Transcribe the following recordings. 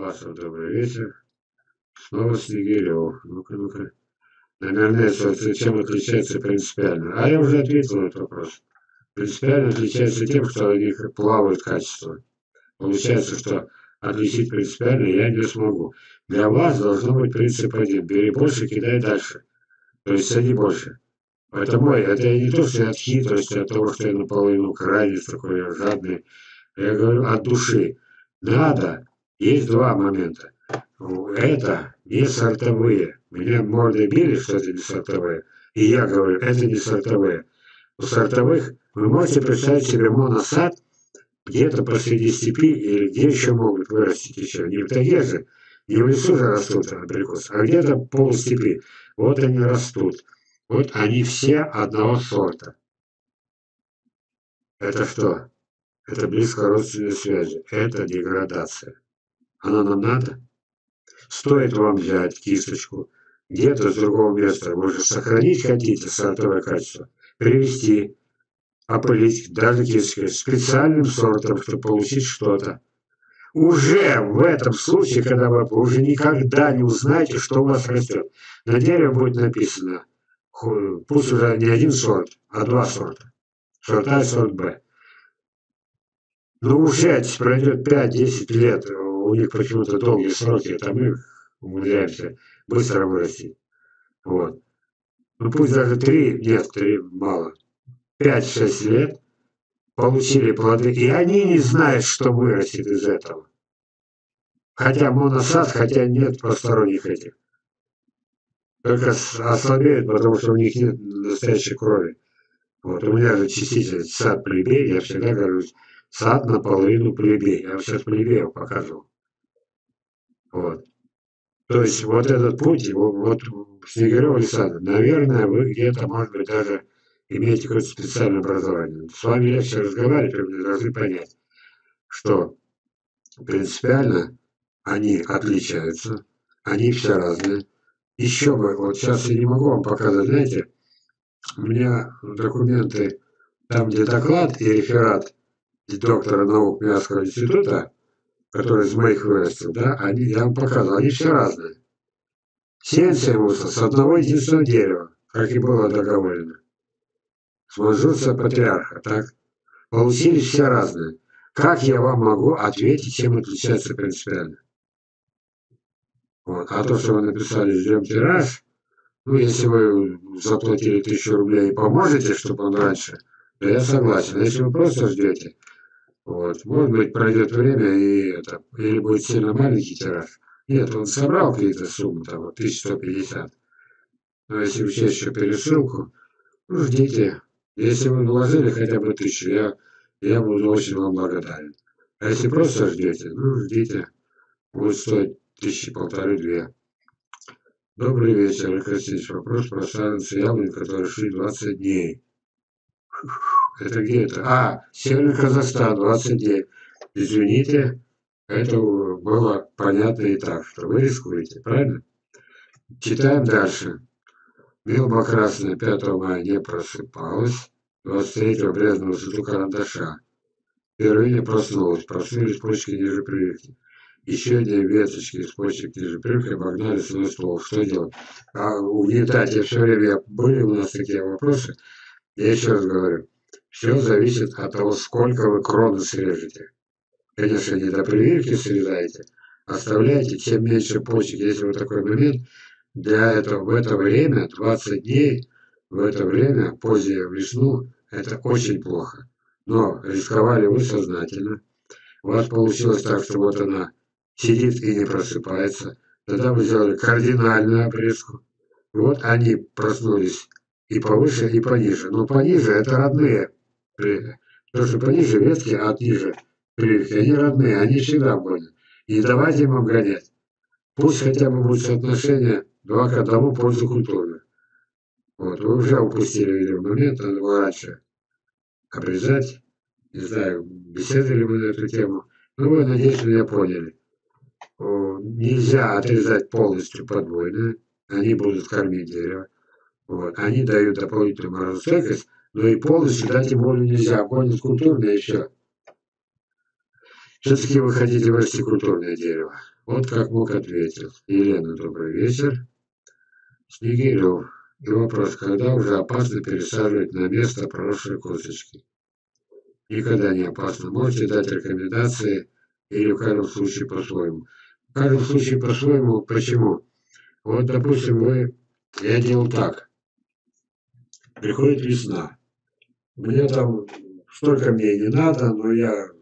Власов, добрый вечер. Снова Снегирев. Ну-ка, ну-ка. Наверное, чем отличается принципиально? А я уже ответил на этот вопрос. Принципиально отличается тем, что у них плавают качества. Получается, что отличить принципиально я не смогу. Для вас должно быть принцип один. Бери больше, кидай дальше. То есть сади больше. Поэтому это не то, что я от хитрости, от того, что я наполовину крайний, такой я жадный. Я говорю от души. Надо. Есть два момента. Это не сортовые. Меня мордой били, что это не сортовые. И я говорю, это не сортовые. У сортовых вы можете представить себе моносад где-то посреди степи или где еще могут вырастить еще. Не в тайге же, не в лесу же растут абрикосы, а где-то полустепи. Вот они растут. Вот они все одного сорта. Это что? Это близкородственные связи. Это деградация. Она нам надо? Стоит вам взять кисточку где-то с другого места, вы же сохранить хотите сортовое качество, перевести, опылить, даже кисточкой, специальным сортом, чтобы получить что-то. Уже в этом случае, когда вы уже никогда не узнаете, что у вас растет. На дереве будет написано, пусть уже не один сорт, а два сорта. Сорт А и сорт Б. Но уже пройдет 5-10 лет, у них почему-то долгие сроки, а мы умудряемся быстро вырастить. Вот. Ну пусть даже 3, нет, 3 мало. 5-6 лет получили плоды, и они не знают, что вырастет из этого. Хотя моносад, хотя нет посторонних этих. Только ослабеют, потому что у них нет настоящей крови. Вот, у меня же частично сад плебей, я всегда говорю, сад наполовину плебей. Я сейчас плебеев показывал. Вот. То есть вот этот путь, вот Снегирев Александр, наверное, вы где-то, может быть, даже имеете какое-то специальное образование. С вами легче разговаривать, вы должны понять, что принципиально они отличаются, они все разные. Еще бы, вот сейчас я не могу вам показать, знаете, у меня документы, там где доклад и реферат доктора наук Миасского института, который из моих вырастил, да, они, я вам показывал, они все разные. Сеянцемуса с одного единственного дерева, как и было договорено. С манжурца патриарха, так? Получились все разные. Как я вам могу ответить, чем отличается принципиально? Вот. А то, что вы написали «Ждем тираж», ну, если вы заплатили 1000 рублей и поможете, чтобы он раньше, то я согласен. А если вы просто ждете, вот, может быть, пройдет время, и это, или будет сильно маленький тираж. Нет, он собрал какие-то суммы, там, вот 1150. Но если учесть еще пересылку, ну, ждите. Если вы вложили хотя бы 1000, я буду очень вам благодарен. А если просто ждете, ну, ждите. Будет стоить 1500-2. Добрый вечер, Алексей. Вопрос про саженцы яблонь, которые шли 20 дней. Это где это? А, Северный Казахстан, 20 дней. Извините, это было понятно и так, что вы рискуете, правильно? Читаем дальше. Милба красная 5 мая не просыпалась, 23-го брезнула высоту карандаша. Впервые проснулась, проснулись почки ниже прививки. Еще 2 веточки из почек ниже прививки обогнали свой ствол. Что делать? А угнетать, я все время, были у нас такие вопросы, я еще раз говорю, все зависит от того, сколько вы кроны срежете. Конечно, не до прививки срезаете, оставляйте, чем меньше почек, если вот такой момент, для этого, в это время, 20 дней, в это время, позднее в весну, это очень плохо. Но рисковали вы сознательно. У вас получилось так, что вот она сидит и не просыпается. Тогда вы сделали кардинальную обрезку. Вот они проснулись и повыше, и пониже. Но пониже это родные. Потому что пониже ветки, а ниже прививки, они родные, они всегда будут. И давайте им обгонять. Пусть хотя бы будет соотношение 2 к 1 в пользу культуры. Вот, вы уже упустили, видимо, момент, надо было раньше обрезать. Не знаю, беседовали мы на эту тему. Ну, вы, надеюсь, меня поняли. Нельзя отрезать полностью подвойные, они будут кормить дерево. Вот. Они дают дополнительную морозостойкость, но и полностью дать им волю нельзя. Обгонят культурное и все. Все-таки вы хотите вырасти культурное дерево. Вот как мог ответил. Елена, добрый вечер. Снегирев. И вопрос, когда уже опасно пересаживать на место проросшие косточки? Никогда не опасно. Можете дать рекомендации или в каждом случае по-своему. В каждом случае по-своему. Почему? Вот, допустим, я делал так. Приходит весна. Мне там столько мне не надо, но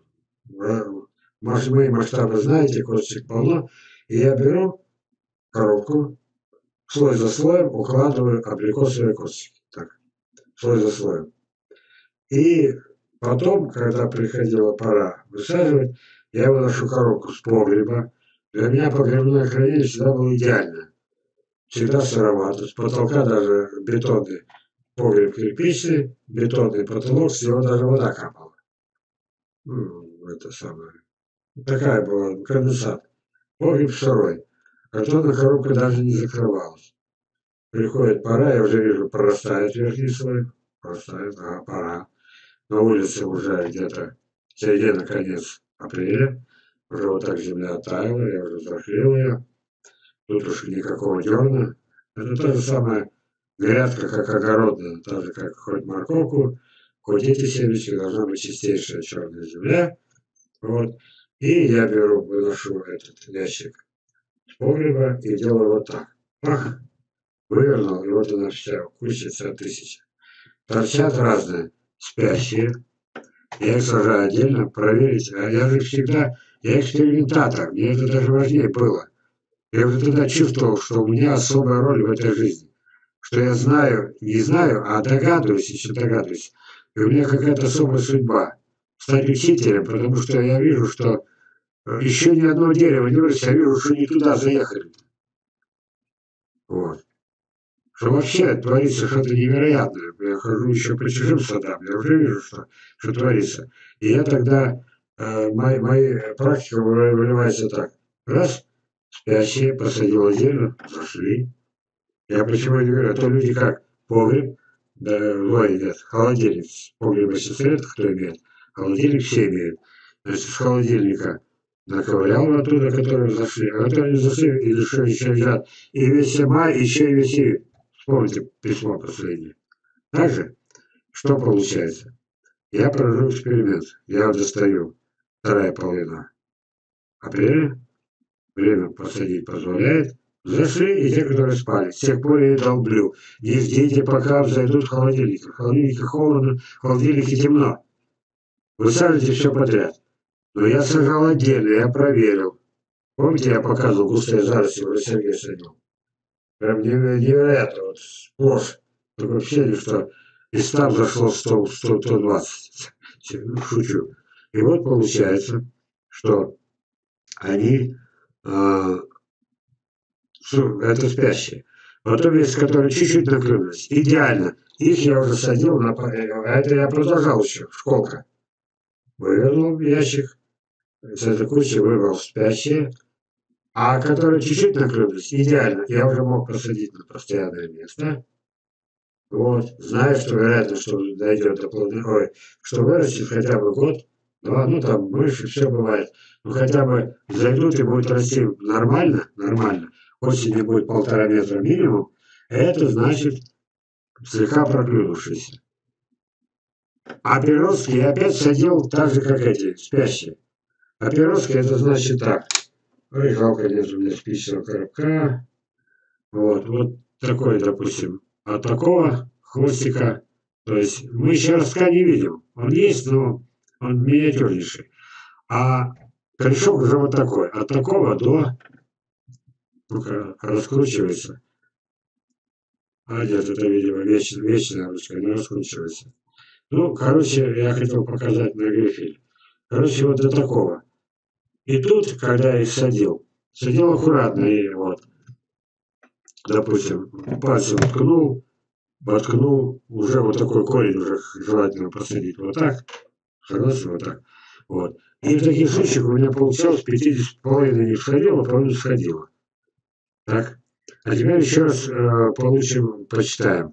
мои масштабы знаете, косточек полно. И я беру коробку, слой за слоем укладываю абрикосовые косточки. Так, слой за слоем. И потом, когда приходила пора высаживать, я выношу коробку с погреба. Для меня погребное хранилище всегда было идеально. Всегда сыровато. С потолка даже бетонный погреб кирпичный, бетонный потолок, с него даже вода капала. Это самое. Такая была, конденсат. Погреб сырой. Картонная коробка даже не закрывалась. Приходит пора, я уже вижу, прорастает верхний слой. Прорастает, ага, пора. На улице уже где-то середина, конец апреля. Уже вот так земля оттаяла, я уже закрыл ее. Тут уж никакого дерна. Это та же самая грядка, как огородная, та же, как хоть морковку, хоть эти семечки, должна быть чистейшая черная земля. Вот. И я выношу этот ящик с погреба и делаю вот так. Пах! Вывернул, и вот она вся, куча тысяча. Торчат разные, спящие. Я их сажаю отдельно, проверить. А я же всегда, я экспериментатор, мне это даже важнее было. Я уже тогда чувствовал, что у меня особая роль в этой жизни. Что я знаю, не знаю, а догадываюсь, еще догадываюсь. И у меня какая-то особая судьба. Стать учителем, потому что я вижу, что еще ни одно дерево не выросло, я вижу, что не туда заехали. Вот. Что вообще творится что-то невероятное. Я хожу еще по чужим садам, я уже вижу, что творится. И я тогда, моя практика выливается так. Раз, спящие, посадила землю, зашли. Я почему не говорю, а то люди как, погреб, да, ой, нет, холодильник, погреба сестра, кто имеет, холодильник все имеют. Значит, с холодильника наковырял оттуда, которые зашли, а которые не зашли, или что еще лежат, и весь май, еще и весь июнь. Вспомните письмо последнее. Также, что получается? Я провожу эксперимент. Я достаю вторая половина апреля. Время посадить позволяет. Зашли и те, которые спали. С тех пор я и долблю. Не ждите, пока зайдут в холодильник. В холодильнике холодно, в холодильнике темно. Вы сажаете все подряд. Но я сажал отдельно, я проверил. Помните, я показывал густые заросли, уже Сергей садил. Прям невероятно, вот сплошь. Такое ощущение, что из 100 зашло 120. Шучу. И вот получается, что они, это спящие. Потом есть, которые чуть-чуть накрылись. Идеально. Их я уже садил, а это я продолжал еще, школка. Вывернул ящик, с этой кучи выбрал спящие, а которые чуть-чуть накрылись, идеально. Я уже мог посадить на постоянное место. Вот, знаю, что вероятность, что дойдет до ой, что вырастет хотя бы год, два, ну там больше, все бывает. Ну хотя бы зайдут и будут расти нормально, нормально. Осенью будет 1,5 метра минимум, это значит слегка проклюнувшийся. А переростки я опять садил так же, как эти, спящие. А переростки это значит так. Ой, жалко, нет у меня спичного коробка. Вот такой, допустим, от такого хвостика. То есть мы еще ростка не видим. Он есть, но он миниатюрнейший. А корешок уже вот такой. От такого до... Ну-ка, раскручивается. А нет, это, видимо, вечная ручка, не раскручивается. Ну, короче, я хотел показать на грифель. Короче, вот до такого. И тут, когда я их садил аккуратно, и вот, допустим, пальцем воткнул, уже вот такой корень уже желательно посадить. Вот так, согласен, вот так. Вот. И в таких случаях у меня получалось 50,5 не сходило, половина сходила. Так. А теперь еще раз почитаем.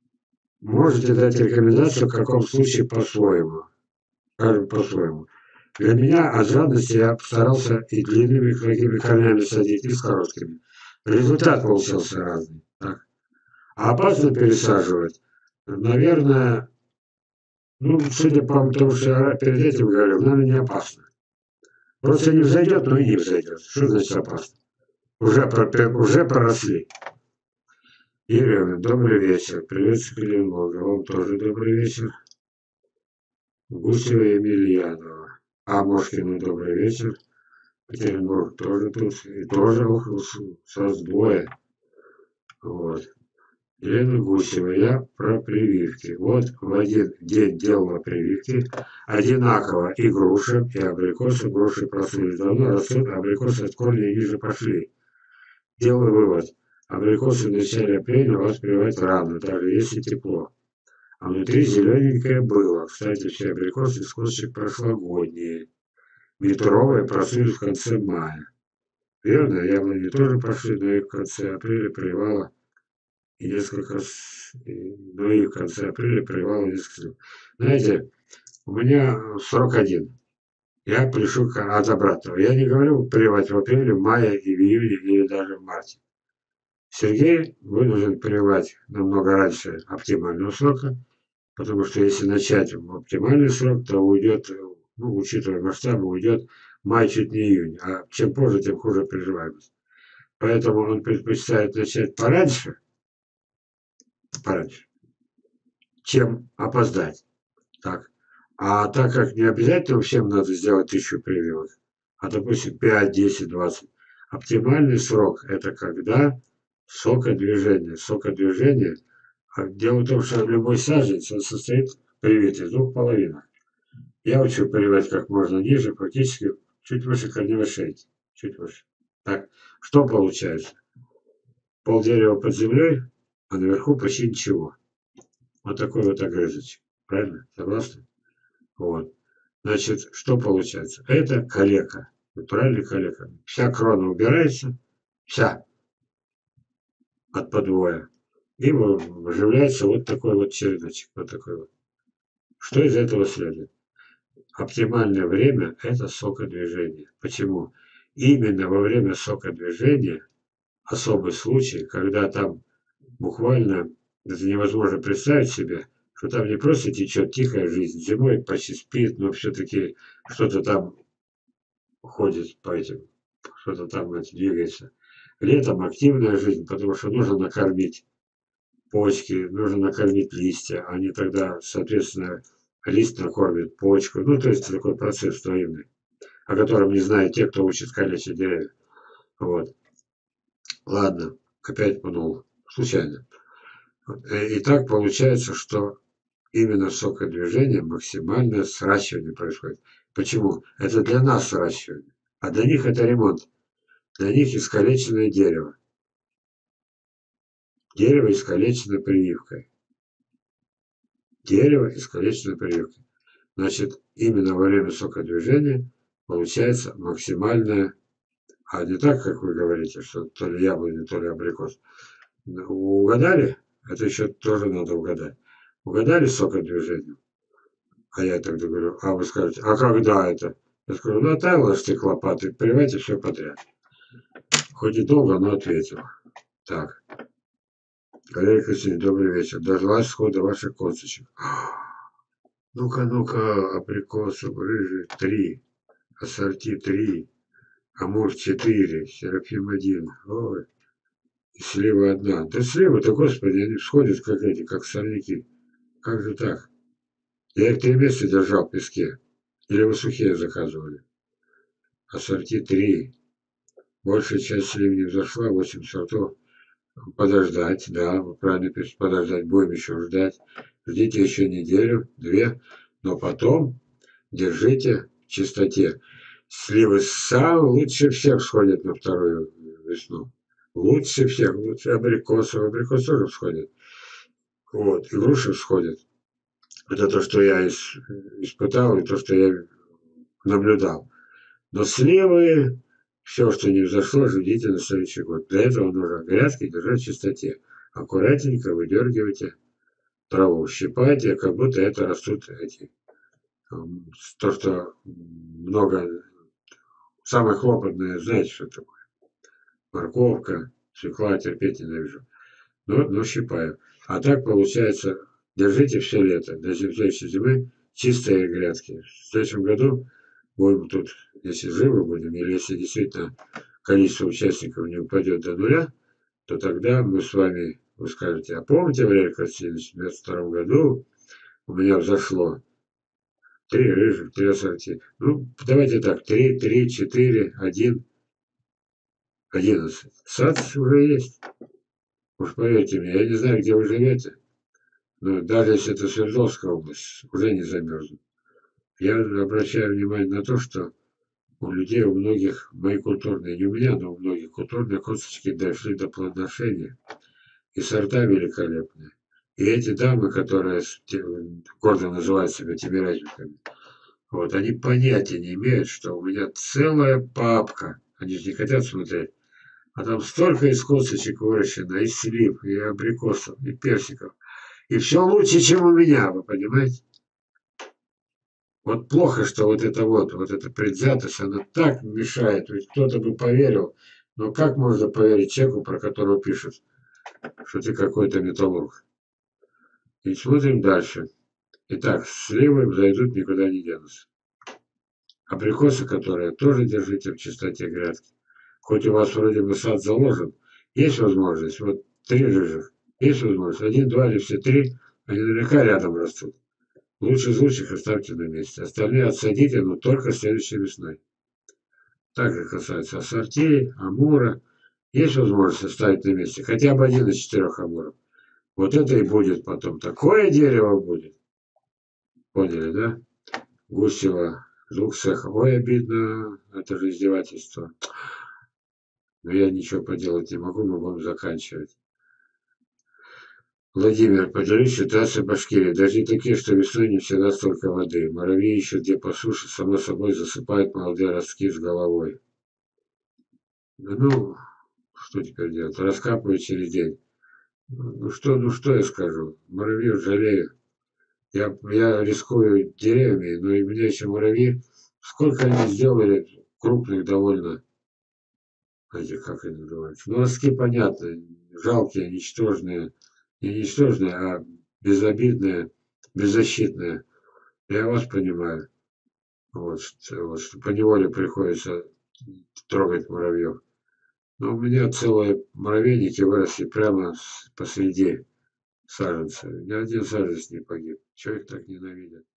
Можете дать рекомендацию, в каком случае по-своему. Скажем, по-своему. Для меня от жадности я старался и длинными такими корнями садить, и с короткими. Результат получался разный. Так. А опасно пересаживать? Наверное, ну, судя по тому, что я перед этим говорил, наверное, не опасно. Просто не взойдет, но и не взойдет. Что значит опасно? Уже проросли. Юрий, добрый вечер. Привет с Екатеринбурга. Вам тоже добрый вечер. Гусева Емельянова. А Мошкину добрый вечер. Екатеринбург тоже тут. И тоже сразу двое. Вот. Елена Гусева, я про прививки. Вот в один день делала прививки, одинаково и груши, и абрикосы. Груши проснулись давно, растут, а абрикосы от корня ниже пошли. Делаю вывод. Абрикосы в начале апреля вас прививать рано, даже если тепло. А внутри зелененькое было. Кстати, все абрикосы с косточек прошлогодние. Метровые проснулись в конце мая. Верно, яблони тоже пошли, но и в конце апреля прививала. И несколько ну и в конце апреля прививала несколько. Знаете, у меня срок один. Я пишу от обратного. Я не говорю прививать в апреле, в мае, и в июне, или даже в марте. Сергей вынужден прививать намного раньше оптимального срока, потому что если начать в оптимальный срок, то уйдет, ну, учитывая масштабы, уйдет май, чуть не июнь. А чем позже, тем хуже приживаемость. Поэтому он предпочитает начать пораньше, чем опоздать. Так. А так как не обязательно всем надо сделать 1000 прививок, а допустим 5, 10, 20, оптимальный срок это когда сокодвижение. Сокодвижение, дело в том, что любой саженец он состоит привит из двух половинок. Я учу прививать как можно ниже, практически чуть выше корневой шейки. Чуть выше. Так, что получается? Пол дерева под землей, а наверху почти ничего. Вот такой вот огрызочек. Правильно? Согласны? Вот. Значит, что получается? Это калека. Натуральный калека. Вся крона убирается, вся от подвоя. И выживляется вот такой вот череночек. Вот такой вот. Что из этого следует? Оптимальное время – это сокодвижение. Почему? Именно во время сокодвижения особый случай, когда там буквально, это невозможно представить себе, что там не просто течет тихая жизнь, зимой почти спит, но все-таки что-то там ходит по этим, что-то там двигается. Летом активная жизнь, потому что нужно накормить почки, нужно накормить листья, они тогда, соответственно, лист накормит почку. Ну, то есть такой процесс взаимный, о котором не знают те, кто учит калечить деревья. Вот. Ладно, опять пнул. Случайно. И так получается, что именно сокодвижение максимальное сращивание происходит. Почему? Это для нас сращивание, а для них это ремонт. Для них искалеченное дерево. Дерево искалечено прививкой. Дерево искалечено прививкой. Значит, именно во время сокодвижения получается максимальное, а не так, как вы говорите, что то ли яблони, то ли абрикос. Угадали? Это еще тоже надо угадать. Угадали сокодвижение? А я тогда говорю, а вы скажете, а когда это? Я скажу, ну, ложьте лопаты, прививайте все подряд. Хоть и долго, но ответил. Так. Валерий Константинович, добрый вечер. Дождалась схода ваших косточек. Ну-ка, ну-ка, абрикосы, рыжий 3, ассорти 3, амур 4, серафим 1. Ой, и слива 1. Да слива-то, господи, они всходят как эти, как сорняки. Как же так? Я их 3 месяца держал в песке. Или вы сухие заказывали? Ассорти 3. Большая часть слив не взошла, 8 сортов. Подождать, да, вы правильно пишете, подождать, будем еще ждать. Ждите еще неделю, 2, но потом держите в чистоте. Сливы лучше всех сходят на вторую весну. Лучше всех, лучше абрикосы. Абрикосы тоже всходят. Вот, и груши всходят. Это то, что я испытал, и то, что я наблюдал. Но сливы, все, что не взошло, ждите на следующий год. Для этого нужно грядки держать в чистоте. Аккуратненько выдергивайте траву, щипайте, как будто это растут эти То, что много, самое хлопотное, знаете, что такое? Морковка, свекла, терпеть ненавижу. Но щипаю. А так получается, держите все лето, до следующей зимы чистые грядки. В следующем году будем тут, если живы будем, или если действительно количество участников не упадет до нуля, то тогда мы с вами, вы скажете, а помните, Валерий Константинович, в 1992 году у меня взошло 3 рыжих, 3 ассорти. Ну, давайте так, 3, 4, 1, 11. Сад уже есть. Уж поверьте мне, я не знаю, где вы живете, но даже если это Свердловская область, уже не замерзнет. Я обращаю внимание на то, что у людей, у многих, мои культурные, не у меня, но у многих культурные косточки дошли до плодоношения. И сорта великолепные. И эти дамы, которые гордо называют себя тимирязевками, вот, они понятия не имеют, что у меня целая папка. Они же не хотят смотреть. А там столько из косточек выращено, и слив, и абрикосов, и персиков. И все лучше, чем у меня, вы понимаете? Вот плохо, что вот эта предвзятость, она так мешает. Ведь кто-то бы поверил. Но как можно поверить человеку, про которого пишут, что ты какой-то металлург? И смотрим дальше. Итак, сливы взойдут, никуда не денутся. Абрикосы, которые тоже держите в чистоте грядки. Хоть у вас вроде бы сад заложен, есть возможность, вот 3 рыжих, есть возможность, 1, 2 или все 3, они наверняка рядом растут. Лучше из лучших оставьте на месте. Остальные отсадите, но только следующей весной. Также касается ассорти, амура. Есть возможность оставить на месте хотя бы 1 из 4 амуров. Вот это и будет потом. Такое дерево будет. Поняли, да? Гусева, звук цеха. Ой, обидно, это же издевательство. Но я ничего поделать не могу, мы будем заканчивать. Владимир, поделюсь ситуацией в Башкирии. Дожди такие, что весной не всегда столько воды. Муравьи ищут где по суше, само собой засыпают молодые ростки с головой. Ну, что теперь делать? Раскапываю через день. Ну что я скажу? Муравьев жалею. Я рискую деревьями, но и меня еще муравьи. Сколько они сделали крупных довольно, эти, как они называются. Ну, ростки понятно, жалкие, ничтожные. Не ничтожные, а безобидные, беззащитные. Я вас понимаю. Вот, что поневоле приходится трогать муравьев. Но у меня целые муравейники выросли прямо посреди саженца. Ни один саженец не погиб. Чего их так ненавидят?